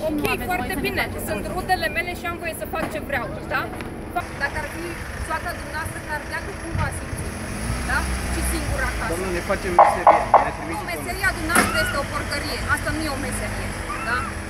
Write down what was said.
Ok, foarte bine. Sunt rudele mele și am voie să fac ce vreau, da? Dacă ar fi soata dumneavoastră cardiacă, cum v-ați simțit? Da? Și singur acasă. Domnul, ne facem meserie. Meseria dumneavoastră este o porcărie. Asta nu e o meserie, da?